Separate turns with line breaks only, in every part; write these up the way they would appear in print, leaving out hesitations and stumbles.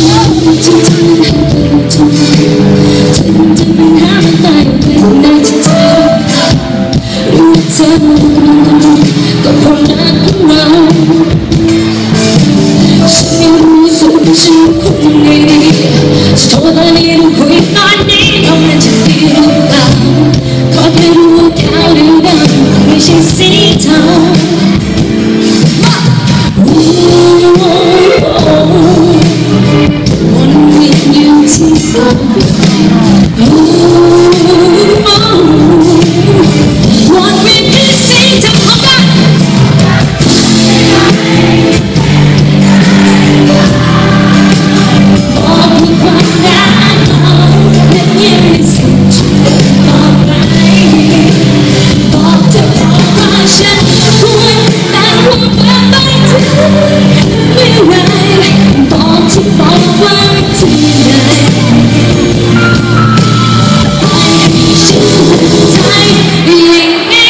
จะทำให้เป็นทุกข์เธอจะไม่หามันได้เป็นในใจเธอรู้เธอก็เพราะรักของเราฉันไม่รู้ตัวฉันคงไม่ดีจะโทรตอนนี้หรือคุยตอนนี้เรามันจะดีหรือเปล่าก็ไม่รู้ว่าขาวหรือดำไม่ใช่สีเทาวนเวียนอยู่ที่เราวนเวียนที่สีเทาของกันบอกมีความรักเราและยังไม่สิ้นสุดต่อไปบอกเธอบอกว่าฉันควรแต่หัวใจไม่ถึงเมื่อไรบอกที่บอกว่าที่ไหนฉันใจอย่างนี้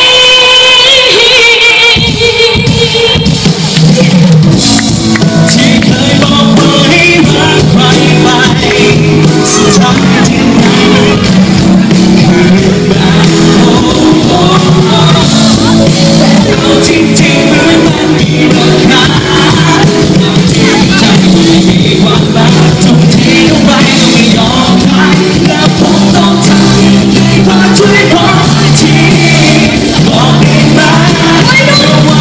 ที่เคยบอกว่าให้รักใครไปสุดท้ายที่ไหนคือแบบแต่เราจริงๆเหมือนมันมีราคาใจไม่มีความรักทุกทีเอาไว้ก็ไม่ยอมให้แล้วผมต้องทำยังไงพอช่วยบอกทีบอกได้ไหมจะว่า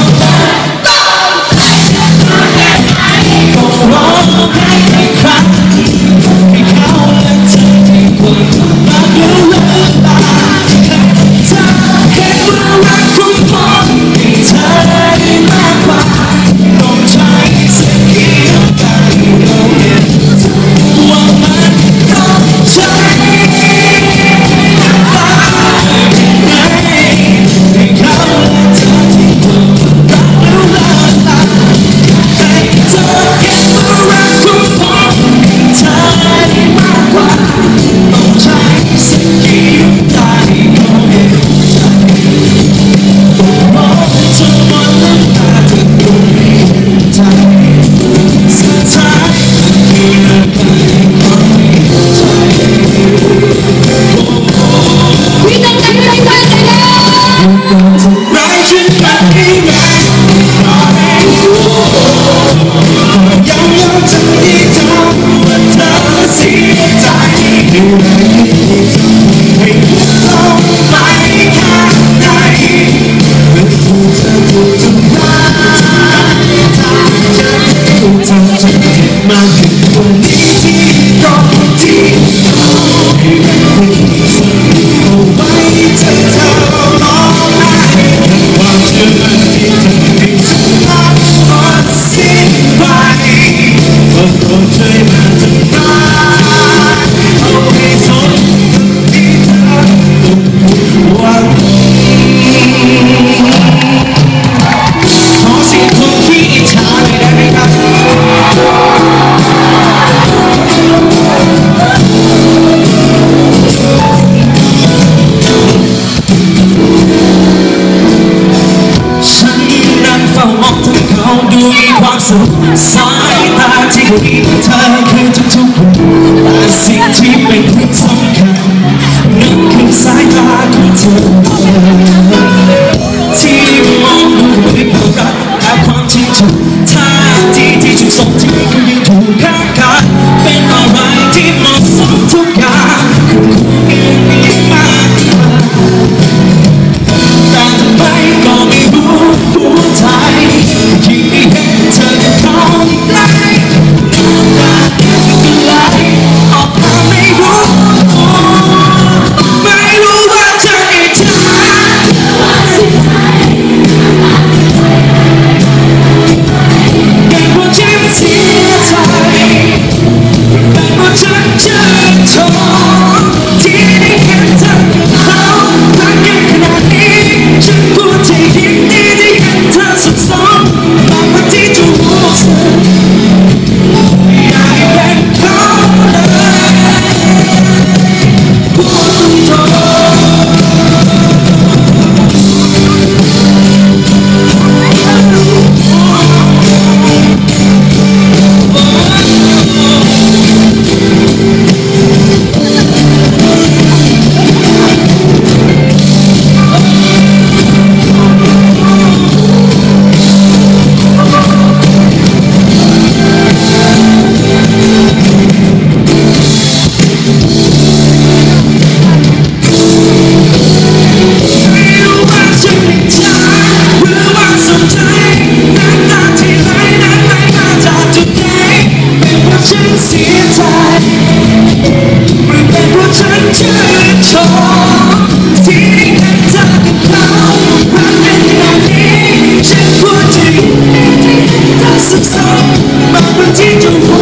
ต้องร้องไห้อีกครั้งให้เขาและเธอที่ควรรักแล้วเลิกตาเธอแค่ว่ารักคุณพอให้เธอได้มากกว่าต้องใช้สักกี่น้ำตาที่เราเห็นว่ามันต้องใช้น้ำตายังไงให้เขาและเธอที่ควรรักแล้วเลิกตาให้เธอแค่ว่ารักคุณพอให้เธอได้มากกว่าต้องใช้สักกี่น้ำตาที่เราเห็นมองจนหมดน้ำตาที่อยู่ในใจสุดท้ายมีอะไรความในใจ
พี่ต้องใจเลยเลย
ร้ายฉันมาให้ไงยังยอมใจที่ทำว่าเธอเสียใจให้ลงไปข้างในเมื่อถูกเธอถูกทำร้ายทำฉันถูกทำฉันเจ็บมากถึงวันนี้ที่รอที่ให้มันเป็นสิ่งเอาไว้เธอร้องไห้ความเชื่อมั่นที่เธอให้ฉันรักหมดสิ้นไปโปรดช่วยมาทำร้ายเอาให้สมที่เธอต้องหวังขอเสียงคนที่อิจฉาหน่อยได้ไหมครับฉันนั่งเฝ้ามองเธอเขาดูมีความสุขสายตาที่ดีเธอคือทุกๆคนแต่สิ่งที่เป็นเรื่องสำคัญนั่นคือสายตาของเธอที่มองดูด้วยความรักและความจริงใจท่าทีที่ทุกสองที่เขายืนอยู่ข้างกันเป็นอะไรที่เหมาะสมทุกอย่างคือคนอื่นมีมากแต่ทำไมก็ไม่รู้หัวใจยิ่งไม่เห็นเธอกับเขายิ่งไกลน้ำตา
ที่จงพ